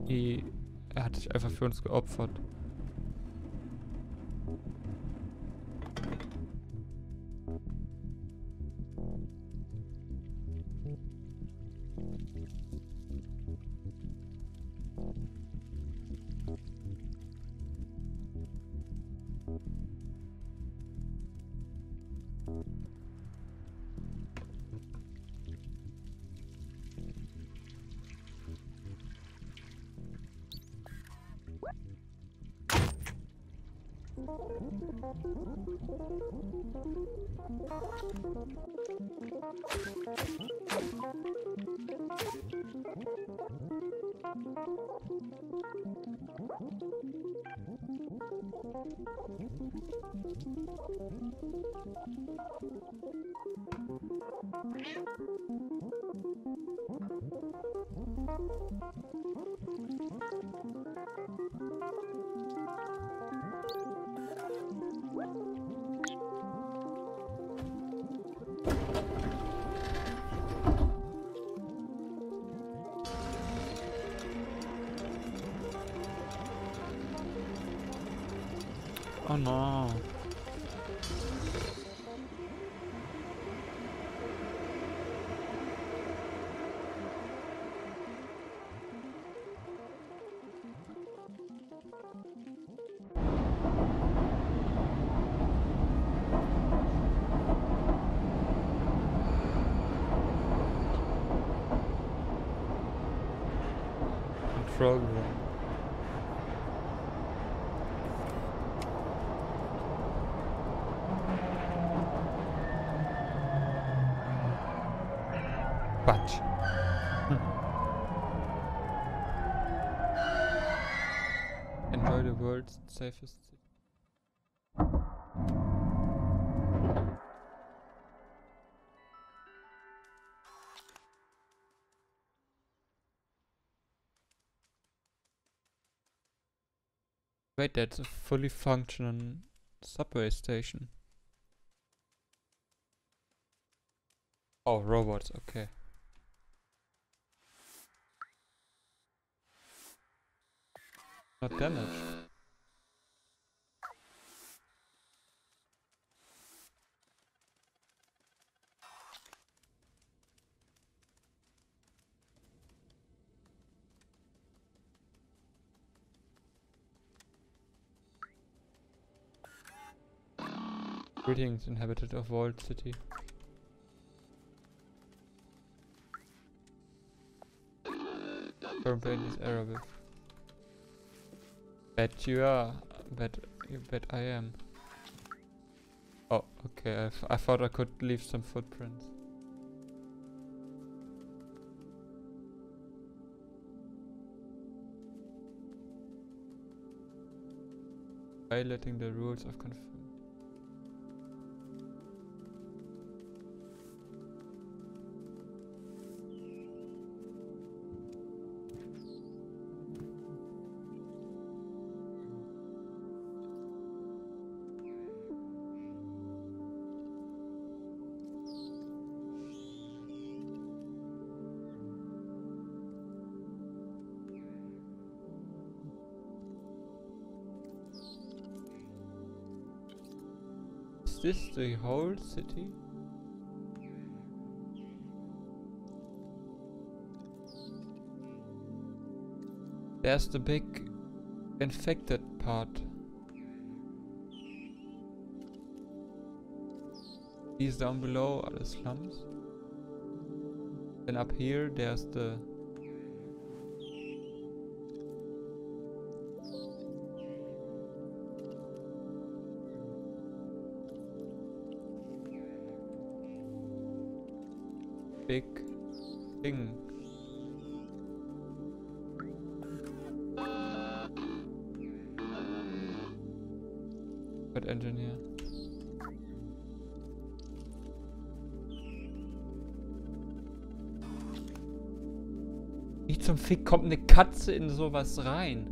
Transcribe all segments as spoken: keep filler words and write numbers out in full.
I, er hat sich einfach für uns geopfert. Oh no. Control room. Quatsch. Hm. Enjoy the world's safest city. Wait, that's a fully functional subway station. Oh, robots, okay. Not damaged. Greetings, inhabitant of Vault City. Current plane is Arabic. Bet you are. Bet you bet I am. Oh, okay. I, f I thought I could leave some footprints. Violating the rules of conformity. Is this the whole city? There's the big infected part. These down below are the slums. Then up here there's the big thing. But engineer. Wie zum Fick kommt eine Katze in sowas rein?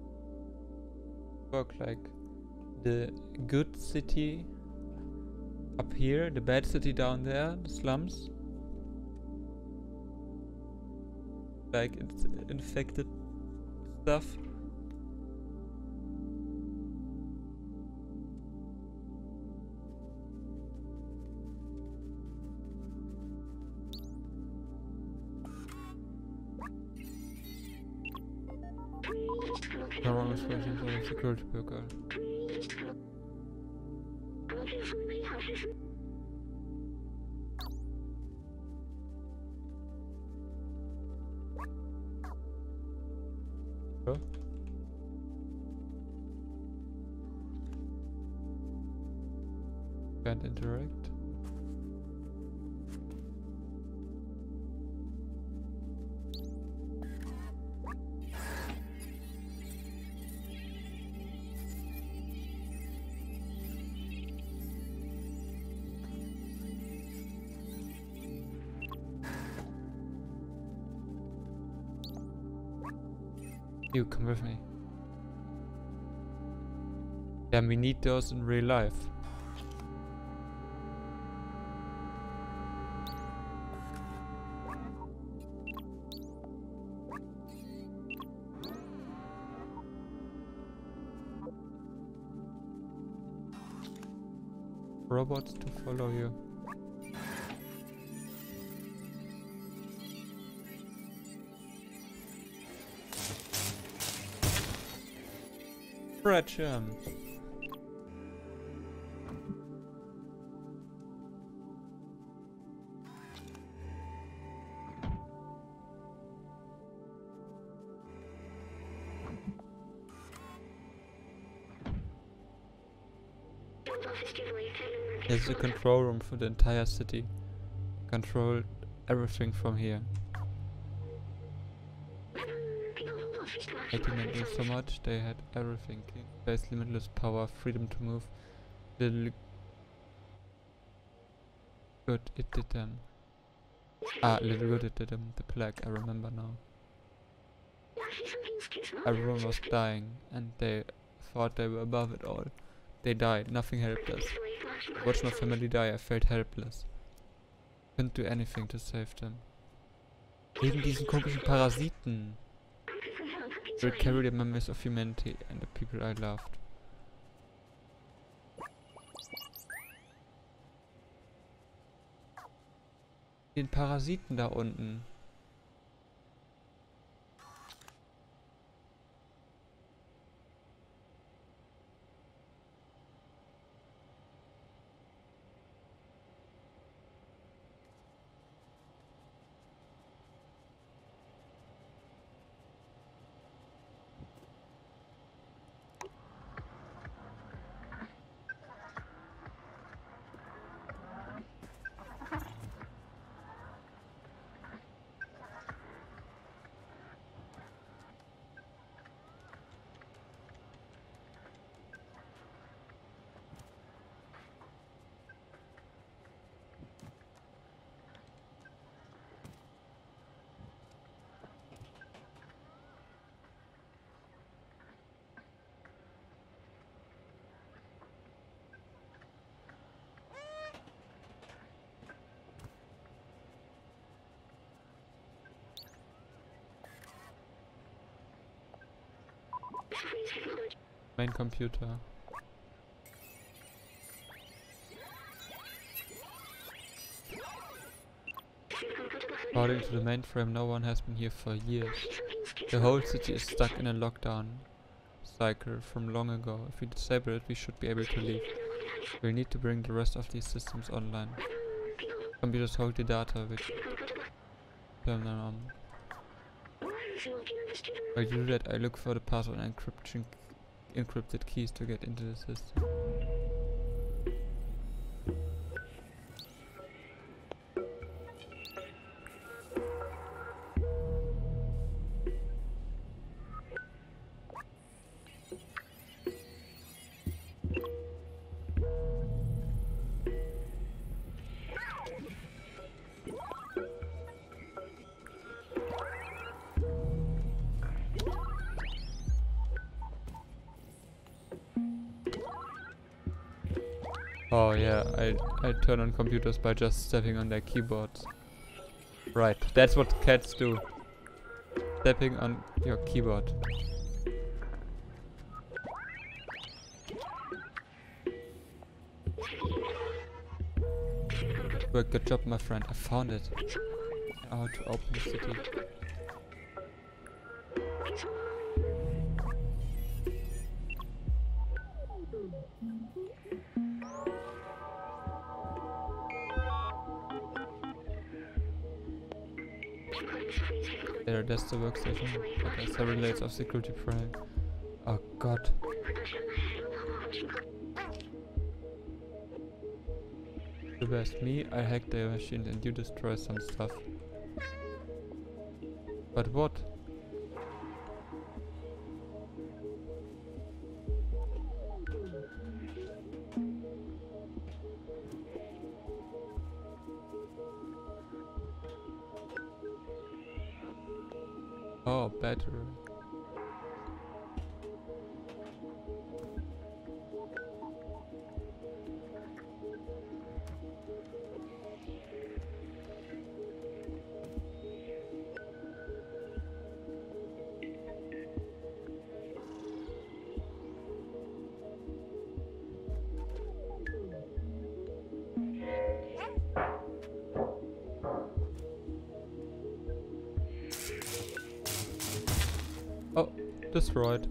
Work like the good city Up here, the bad city down there, the slums. Like it's infected stuff. No wrong expressions or security broker. Oh. Can't interact. You come with me. Yeah, we need those in real life. Robots to follow you. Fretchum. There's a control room for the entire city. Control everything from here. Hating them do so much, they had everything. Space, limitless power, freedom to move. Little good it did them. Ah, little good it did them. The plague, I remember now. Everyone was dying, and they thought they were above it all. They died, nothing helped us. I watched my family die, I felt helpless. Couldn't do anything to save them. Wegen diesen komischen Parasiten. Will carry the memories of humanity and the people I loved. Den Parasiten da unten. Main computer. According to the mainframe, no one has been here for years. The whole city is stuck in a lockdown cycle from long ago. If we disable it, we should be able to leave. We'll need to bring the rest of these systems online. Computers hold the data which turn them on. While you do that, I look for the password and encryption encrypted keys to get into the system. Oh yeah, I, I turn on computers by just stepping on their keyboards. Right, that's what cats do. Stepping on your keyboard. Well, good job, my friend. I found it. How to open the city. There, that's the workstation. But there's several layers of security prime. Oh god. The best me, I hacked their machines and you destroy some stuff. But what? Oh, battery. Oh, destroyed.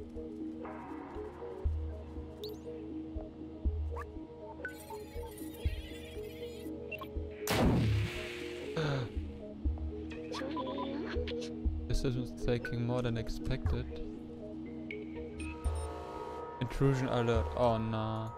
This is taking more than expected. Intrusion alert. Oh no.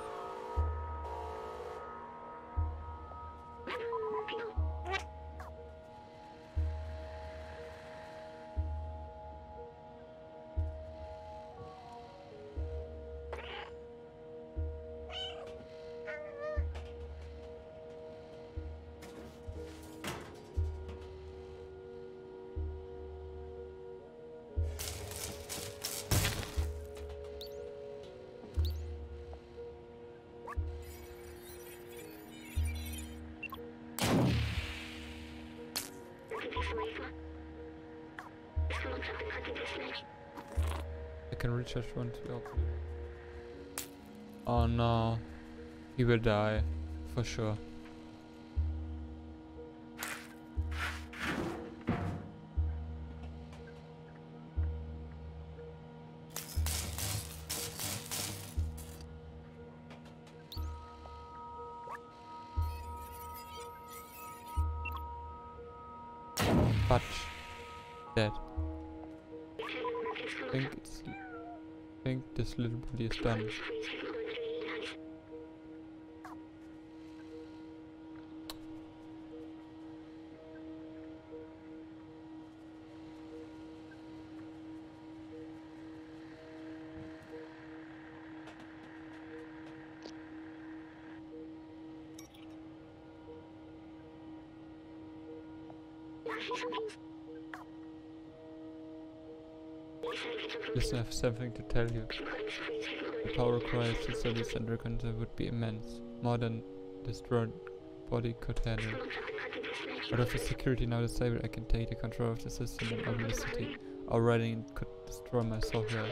I can recharge once we open it. Oh no. He will die. For sure. Fudge. Dead. I think it's I think this little body is done. Listen, I have something to tell you. The power required to service center control would be immense, more than this drone body could handle. But with the security now disabled, I can take the control of the system and open the city. Already it could destroy my software.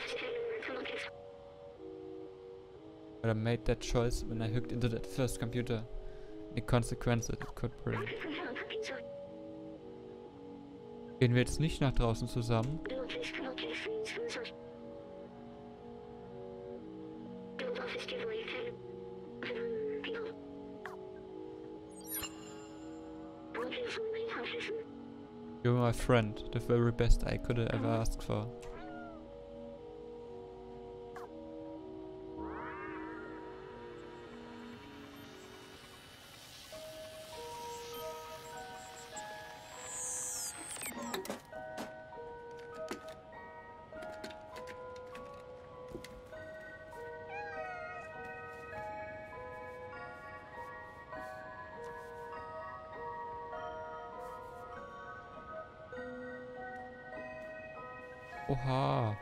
But I made that choice when I hooked into that first computer. The consequences it could bring. Gehen wir jetzt nicht nach draußen zusammen? You're my friend, the very best I could have ever asked for. Oha.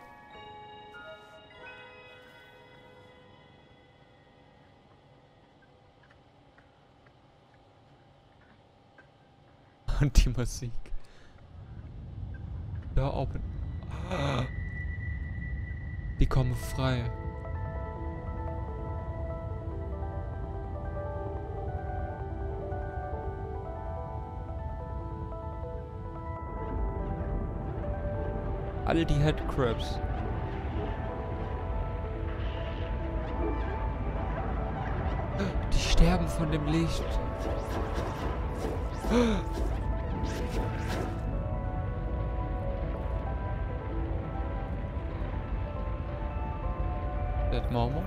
Und die Musik. Da oben. Ah, die kommen frei. Alle die Headcrabs. Die sterben von dem Licht. Dead Mormon?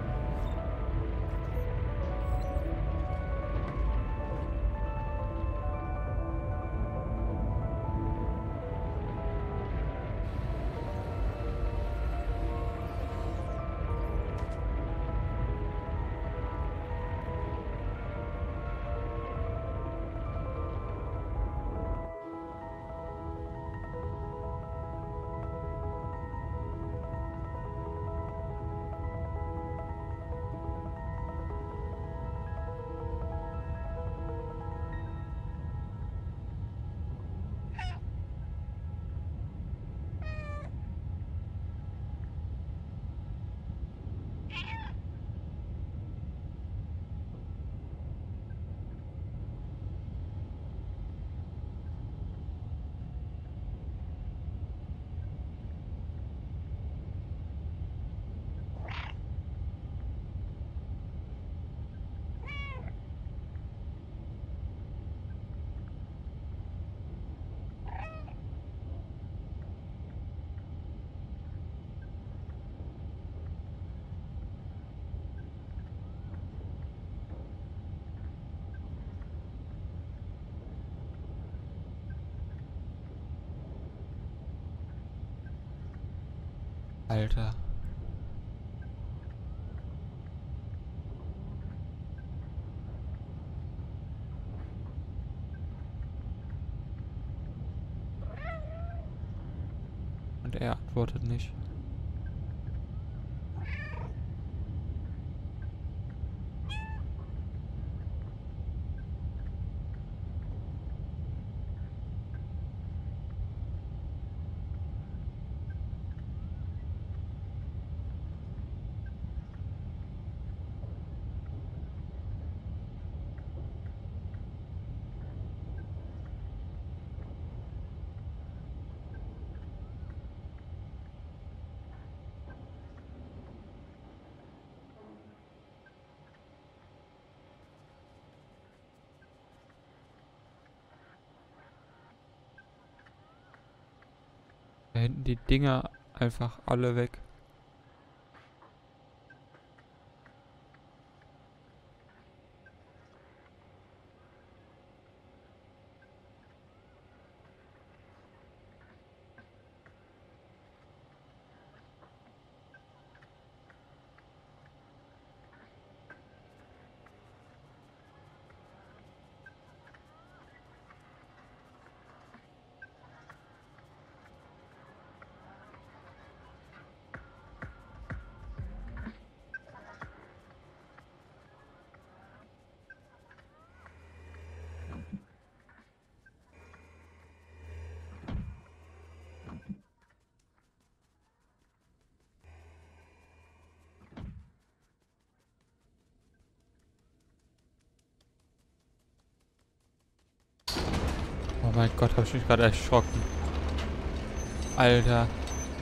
Alter. Und er antwortet nicht. Da hinten die Dinger einfach alle weg. Oh mein Gott, habe ich mich gerade erschrocken. Alter.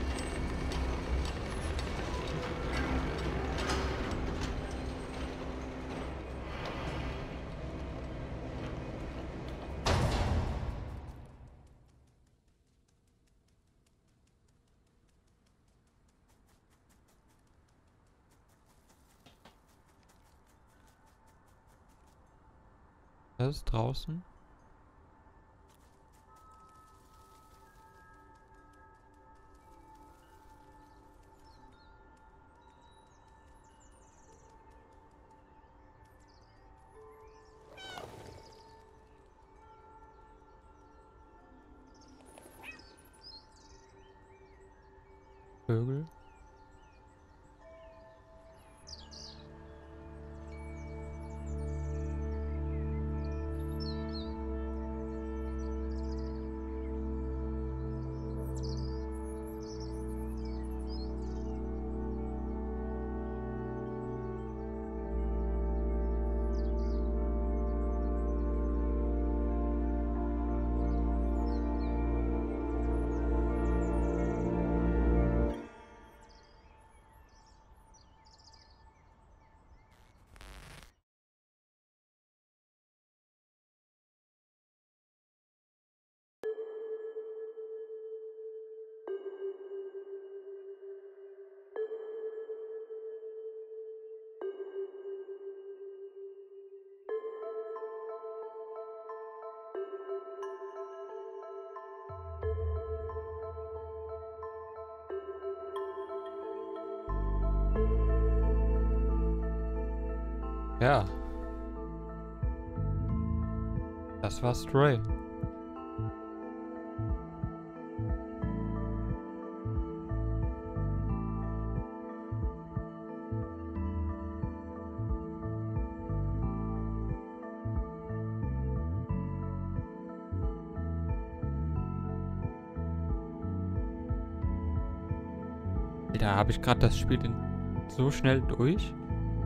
Das ist draußen. Vögel. Ja, das war Stray. Da habe ich gerade das Spiel in so schnell durch.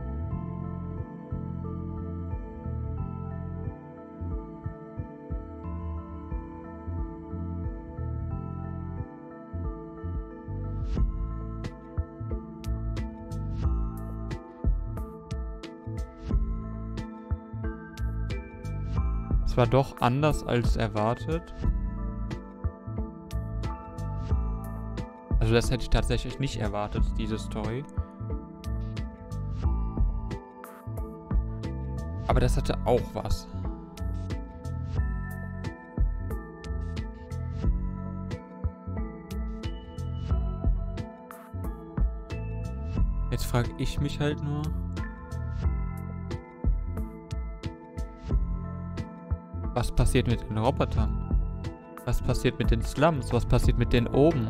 Es war doch anders als erwartet. Also das hätte ich tatsächlich nicht erwartet, diese Story. Aber das hatte auch was. Jetzt frage ich mich halt nur... Was passiert mit den Robotern? Was passiert mit den Slums? Was passiert mit denen oben?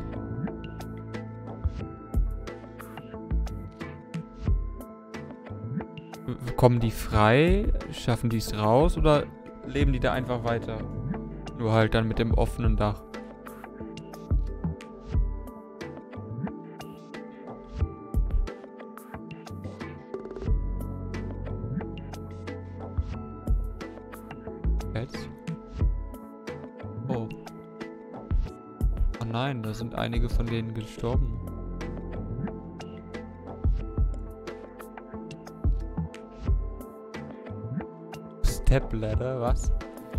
Kommen die frei? Schaffen die es raus? Oder leben die da einfach weiter? Nur halt dann mit dem offenen Dach. Jetzt? Oh. Oh nein, da sind einige von denen gestorben. Stepladder, was?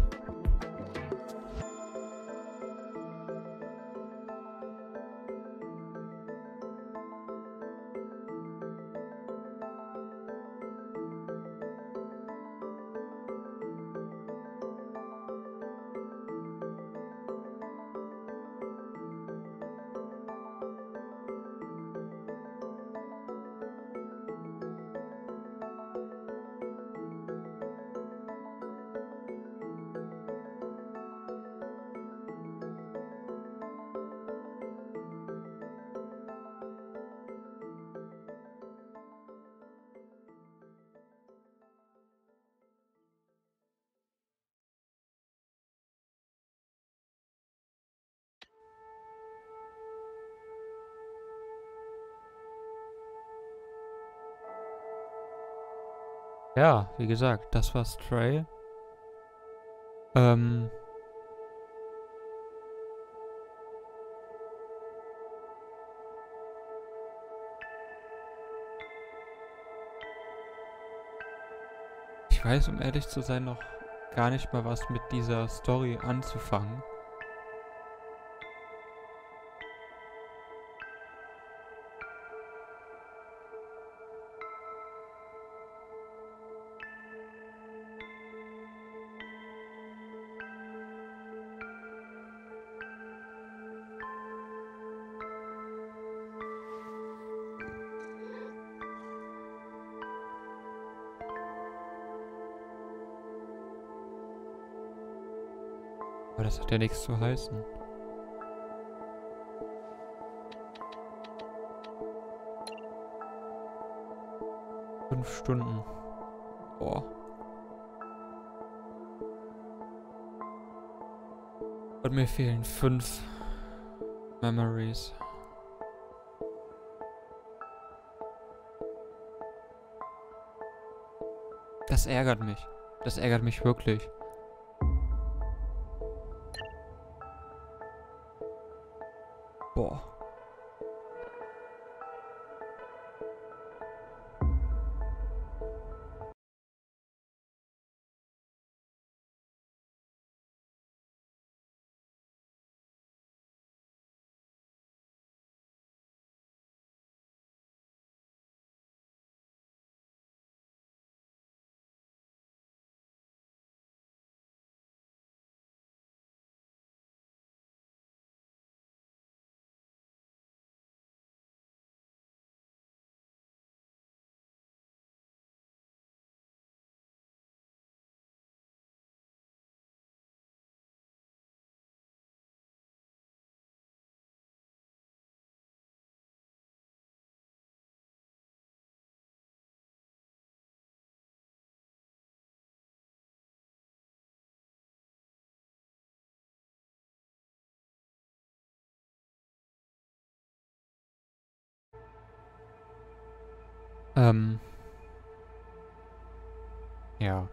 Ja, wie gesagt, das war Stray. Ähm... Ich weiß, um ehrlich zu sein, noch gar nicht mal was mit dieser Story anzufangen. Aber das hat ja nichts zu heißen. Fünf Stunden. Boah. Und mir fehlen fünf Memories. Das ärgert mich. Das ärgert mich wirklich. Boah. Ähm. Ja.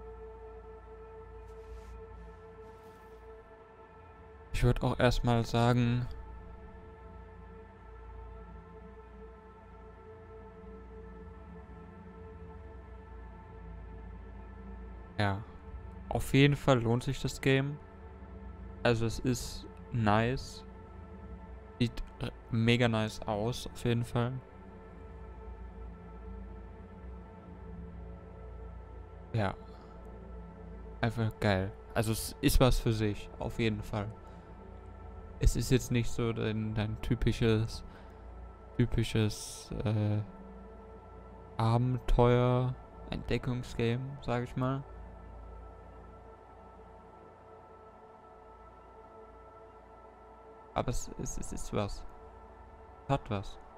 Ich würde auch erstmal sagen, ja, auf jeden Fall lohnt sich das Game. Also es ist nice. Sieht äh, mega nice aus, auf jeden Fall. Ja, einfach geil. Also es ist was für sich, auf jeden Fall. Es ist jetzt nicht so dein, dein typisches, typisches äh, Abenteuer-Entdeckungsgame, sag ich mal. Aber es, es, es ist was. Hat was.